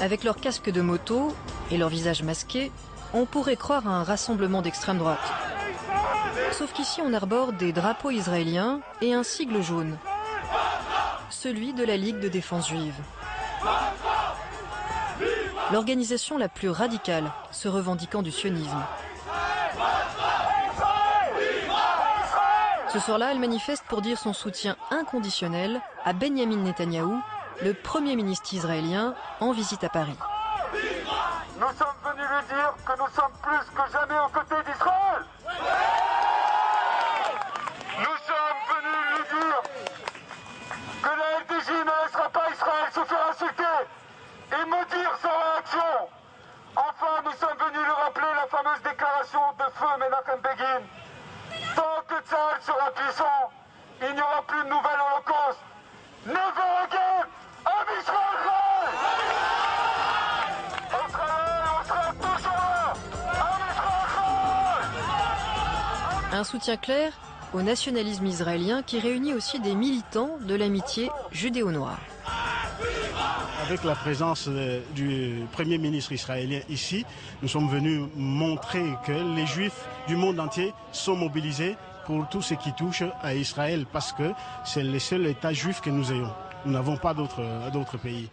Avec leurs casques de moto et leurs visages masqués, on pourrait croire à un rassemblement d'extrême droite. Sauf qu'ici on arbore des drapeaux israéliens et un sigle jaune, celui de la Ligue de défense juive. L'organisation la plus radicale se revendiquant du sionisme. Ce soir-là, elle manifeste pour dire son soutien inconditionnel à Benyamin Netanyahou, le Premier ministre israélien en visite à Paris. Nous sommes venus lui dire que nous sommes plus que jamais aux côtés d'Israël. Nous sommes venus lui dire que la LDJ ne laissera pas Israël se faire insulter et maudire sans réaction. Enfin, nous sommes venus lui rappeler la fameuse déclaration de feu Menachem Begin. Tant que Tsahal sera puissant, il n'y aura plus de nouvel holocauste. Never again, Am Israël! On sera toujours là, Am Israël! Un soutien clair au nationalisme israélien qui réunit aussi des militants de l'amitié judéo-noire. Avec la présence du Premier ministre israélien ici, nous sommes venus montrer que les Juifs du monde entier sont mobilisés pour tout ce qui touche à Israël, parce que c'est le seul État juif que nous ayons. Nous n'avons pas d'autres pays.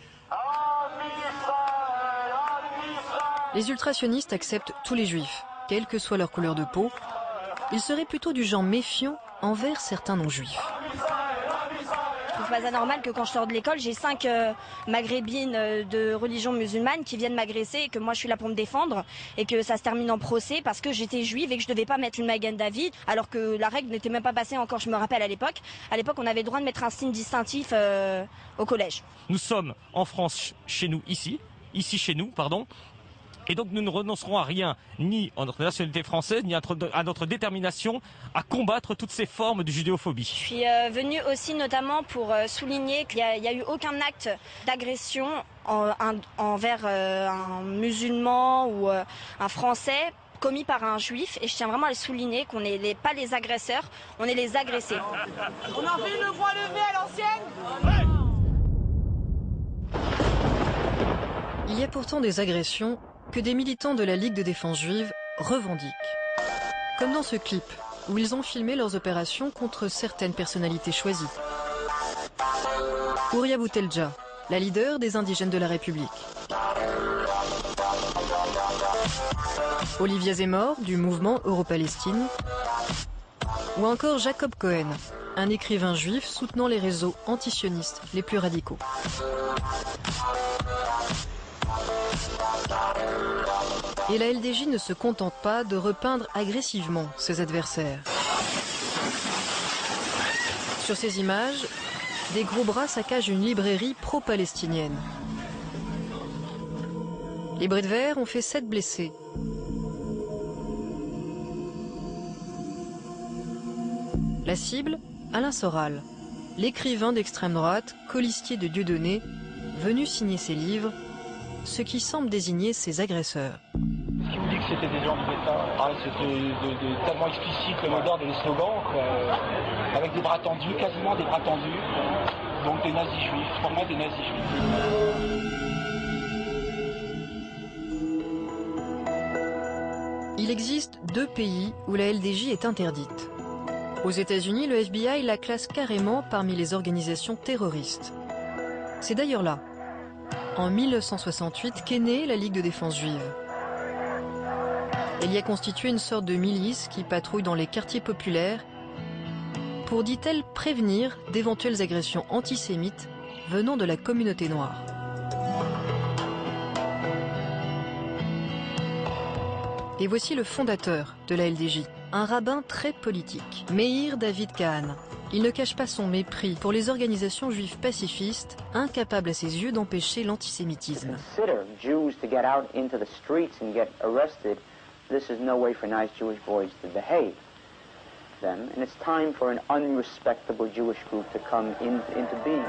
Les ultrasionistes acceptent tous les Juifs, quelle que soit leur couleur de peau. Ils seraient plutôt du genre méfiant envers certains non-juifs. Je trouve pas anormal que quand je sors de l'école, j'ai 5 maghrébines de religion musulmane qui viennent m'agresser et que moi je suis là pour me défendre et que ça se termine en procès parce que j'étais juive et que je devais pas mettre une Magen David alors que la règle n'était même pas passée encore, je me rappelle à l'époque. À l'époque, on avait le droit de mettre un signe distinctif au collège. Nous sommes en France, chez nous, ici chez nous, pardon. Et donc nous ne renoncerons à rien, ni à notre nationalité française, ni à notre détermination à combattre toutes ces formes de judéophobie. Je suis venue aussi notamment pour souligner qu'il n'y a eu aucun acte d'agression envers un musulman ou un Français commis par un juif. Et je tiens vraiment à le souligner qu'on n'est pas les agresseurs, on est les agressés. On a vu le voile levé à l'ancienne. Il y a pourtant des agressions que des militants de la Ligue de défense juive revendiquent. Comme dans ce clip, où ils ont filmé leurs opérations contre certaines personnalités choisies. Ouria Boutelja, la leader des indigènes de la République. Olivia Zemmour, du mouvement Euro-Palestine. Ou encore Jacob Cohen, un écrivain juif soutenant les réseaux antisionistes les plus radicaux. Et la LDJ ne se contente pas de repeindre agressivement ses adversaires. Sur ces images, des gros bras saccagent une librairie pro-palestinienne. Les bris de verre ont fait 7 blessés. La cible, Alain Soral, l'écrivain d'extrême droite, colistier de Dieudonné, venu signer ses livres, ce qui semble désigner ses agresseurs. Est-ce qu'il vous dit que c'était des gens de l'État? C'était tellement explicite le mot d'ordre et les slogans, avec des bras tendus, quasiment des bras tendus. Donc des nazis juifs, pour moi des nazis juifs. Il existe 2 pays où la LDJ est interdite. Aux États-Unis, le FBI la classe carrément parmi les organisations terroristes. C'est d'ailleurs là, en 1968, qu'est née la Ligue de défense juive. Elle y a constitué une sorte de milice qui patrouille dans les quartiers populaires pour, dit-elle, prévenir d'éventuelles agressions antisémites venant de la communauté noire. Et voici le fondateur de la LDJ, un rabbin très politique, Meir David Kahan. Il ne cache pas son mépris pour les organisations juives pacifistes, incapables à ses yeux d'empêcher l'antisémitisme. This is no way for nice Jewish boys to behave them, and it's time for an unrespectable Jewish group to come into being.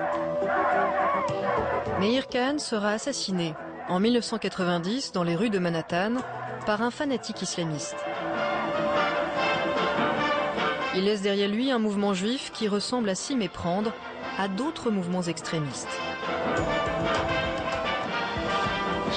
Meir Kahan sera assassiné en 1990 dans les rues de Manhattan par un fanatique islamiste. Il laisse derrière lui un mouvement juif qui ressemble à s'y méprendre à d'autres mouvements extrémistes.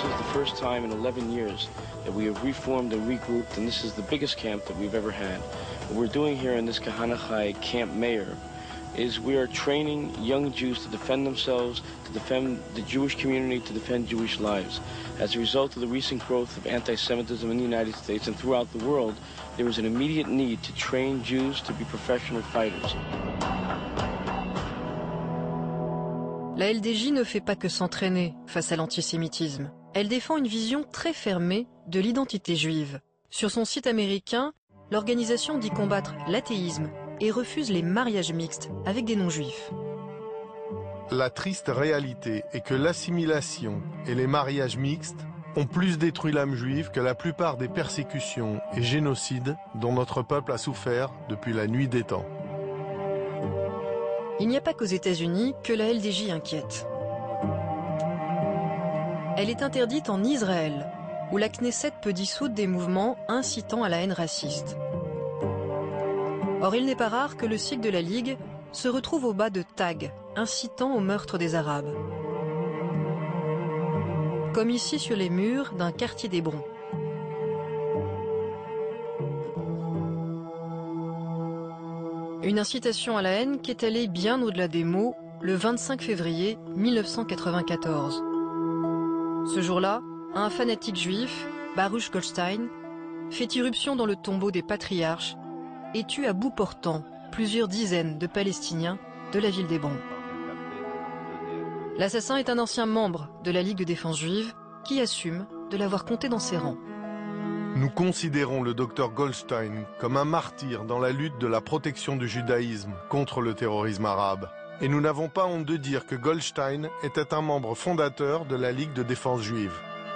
is the first time in 11 years that we have reformed and regrouped, and this is the biggest camp that we've ever had. What we're doing here in this Kahanachai Camp Mayor is we are training young Jews to defend themselves, to defend the Jewish community, to defend Jewish lives. As a result of the recent growth of anti-Semitism in the United States and throughout the world, there was an immediate need to train Jews to be professional fighters. La LDJ ne fait pas que s'entraîner face à l'antisémitisme. Elle défend une vision très fermée de l'identité juive. Sur son site américain, l'organisation dit combattre l'athéisme et refuse les mariages mixtes avec des non-juifs. La triste réalité est que l'assimilation et les mariages mixtes ont plus détruit l'âme juive que la plupart des persécutions et génocides dont notre peuple a souffert depuis la nuit des temps. Il n'y a pas qu'aux États-Unis que la LDJ inquiète. Elle est interdite en Israël, où la Knesset peut dissoudre des mouvements incitant à la haine raciste. Or, il n'est pas rare que le site de la Ligue se retrouve au bas de tags incitant au meurtre des Arabes. Comme ici sur les murs d'un quartier d'Hébron. Une incitation à la haine qui est allée bien au-delà des mots le 25 février 1994. Ce jour-là, un fanatique juif, Baruch Goldstein, fait irruption dans le tombeau des patriarches et tue à bout portant plusieurs dizaines de Palestiniens de la ville d'Hébron. L'assassin est un ancien membre de la Ligue de défense juive qui assume de l'avoir compté dans ses rangs. Nous considérons le docteur Goldstein comme un martyr dans la lutte de la protection du judaïsme contre le terrorisme arabe. Et nous n'avons pas honte de dire que Goldstein était un membre fondateur de la Ligue de défense juive.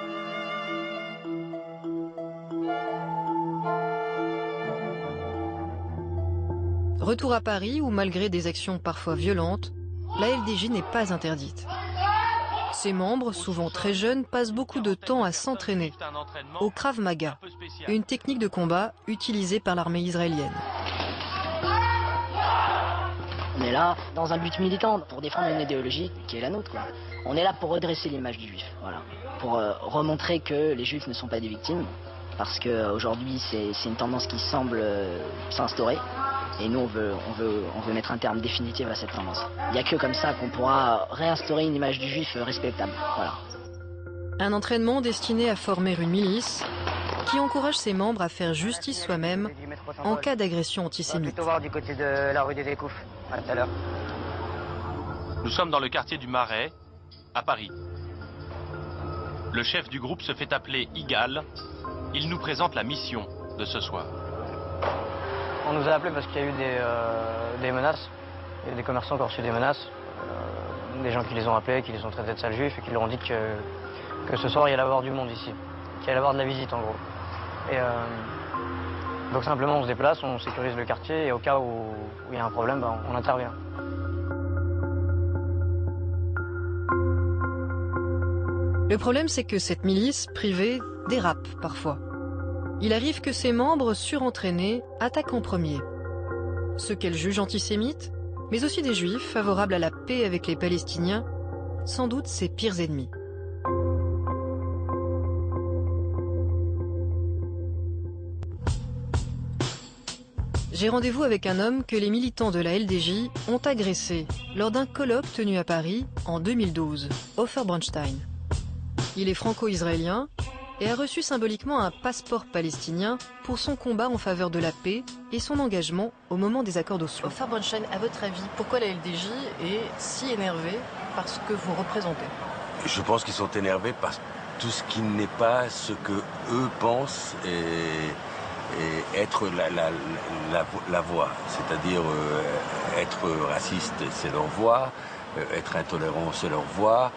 Retour à Paris où, malgré des actions parfois violentes, la LDJ n'est pas interdite. Ses membres, souvent très jeunes, passent beaucoup de temps à s'entraîner au Krav Maga, une technique de combat utilisée par l'armée israélienne. On est là dans un but militant pour défendre une idéologie qui est la nôtre, quoi. On est là pour redresser l'image du juif, voilà, pour remontrer que les juifs ne sont pas des victimes, parce qu'aujourd'hui c'est une tendance qui semble s'instaurer. Et nous, on veut mettre un terme définitif à cette tendance. Il n'y a que comme ça qu'on pourra réinstaurer une image du juif respectable. Voilà. Un entraînement destiné à former une milice qui encourage ses membres à faire justice soi-même en cas d'agression antisémite. On va plutôt voir du côté de la rue des Découfs. À tout à l'heure. Nous sommes dans le quartier du Marais, à Paris. Le chef du groupe se fait appeler Igal. Il nous présente la mission de ce soir. On nous a appelés parce qu'il y a eu des menaces. Il y a des commerçants qui ont reçu des menaces. Des gens qui les ont appelés, qui les ont traités de sales juifs et qui leur ont dit que ce soir il y allait avoir du monde ici. Qu'il allait avoir de la visite en gros. Et donc simplement on se déplace, on sécurise le quartier et au cas où il y a un problème, on intervient. Le problème, c'est que cette milice privée dérape parfois. Il arrive que ses membres surentraînés attaquent en premier. Ceux qu'elle juge antisémites, mais aussi des juifs favorables à la paix avec les Palestiniens, sans doute ses pires ennemis. J'ai rendez-vous avec un homme que les militants de la LDJ ont agressé lors d'un colloque tenu à Paris en 2012, Ofer Bronstein. Il est franco-israélien et a reçu symboliquement un passeport palestinien pour son combat en faveur de la paix et son engagement au moment des accords d'Oslo. Ofer Bronstein, à votre avis, pourquoi la LDJ est si énervée par ce que vous représentez? Je pense qu'ils sont énervés par tout ce qui n'est pas ce que eux pensent et être la voie. C'est-à-dire être raciste, c'est leur voie, être intolérant, c'est leur voie.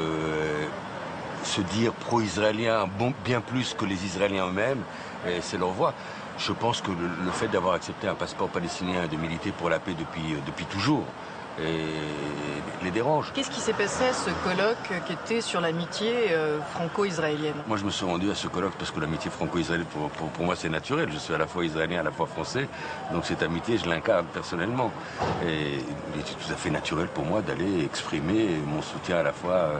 Se dire pro-israélien bien plus que les Israéliens eux-mêmes, c'est leur voix. Je pense que le fait d'avoir accepté un passeport palestinien et de militer pour la paix depuis toujours les dérange. Qu'est-ce qui s'est passé à ce colloque qui était sur l'amitié franco-israélienne? Moi, je me suis rendu à ce colloque parce que l'amitié franco-israélienne, pour moi, c'est naturel. Je suis à la fois israélien, à la fois français. Donc cette amitié, je l'incarne personnellement. Et il était tout à fait naturel pour moi d'aller exprimer mon soutien à la fois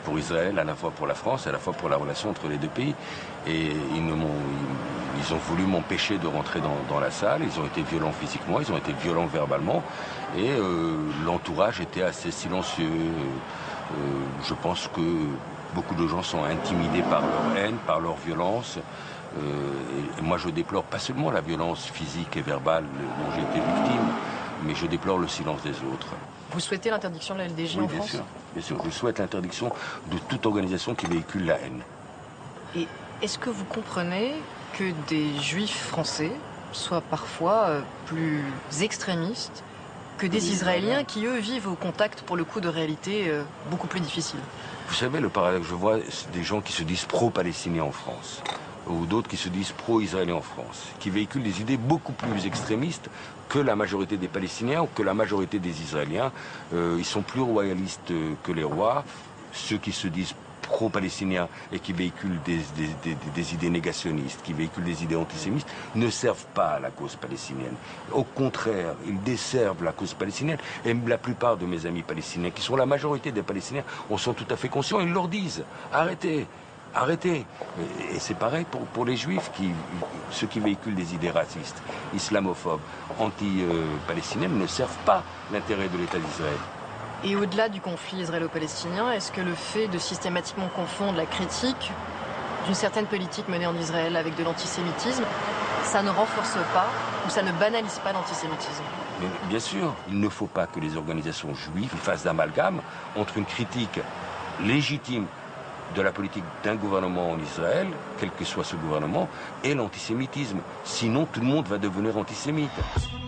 pour Israël, à la fois pour la France, à la fois pour la relation entre les deux pays. Et ils ont voulu m'empêcher de rentrer dans la salle. Ils ont été violents physiquement, ils ont été violents verbalement. Et l'entourage était assez silencieux. Je pense que beaucoup de gens sont intimidés par leur haine, par leur violence. Et moi, je déplore pas seulement la violence physique et verbale dont j'ai été victime, mais je déplore le silence des autres. Vous souhaitez l'interdiction de la LDJ en France ? Bien sûr. Je souhaite l'interdiction de toute organisation qui véhicule la haine. Et est-ce que vous comprenez que des juifs français soient parfois plus extrémistes que des Israéliens qui, eux, vivent au contact, pour le coup, de réalités beaucoup plus difficiles? Vous savez, le paradoxe, je vois des gens qui se disent pro-palestiniens en France, ou d'autres qui se disent pro-israéliens en France, qui véhiculent des idées beaucoup plus extrémistes que la majorité des Palestiniens ou que la majorité des Israéliens. Ils sont plus royalistes que les rois. Ceux qui se disent pro-palestiniens et qui véhiculent des idées négationnistes, qui véhiculent des idées antisémites, ne servent pas à la cause palestinienne. Au contraire, ils desservent la cause palestinienne. Et la plupart de mes amis palestiniens, qui sont la majorité des Palestiniens, en sont tout à fait conscients. Ils leur disent « Arrêtez !» Arrêtez. Et c'est pareil pour les juifs, ceux qui véhiculent des idées racistes, islamophobes, anti-palestiniennes, ne servent pas l'intérêt de l'État d'Israël. Et au-delà du conflit israélo-palestinien, est-ce que le fait de systématiquement confondre la critique d'une certaine politique menée en Israël avec de l'antisémitisme, ça ne renforce pas ou ça ne banalise pas l'antisémitisme? Mais bien sûr, il ne faut pas que les organisations juives fassent d'amalgame entre une critique légitime de la politique d'un gouvernement en Israël, quel que soit ce gouvernement, et l'antisémitisme. Sinon, tout le monde va devenir antisémite.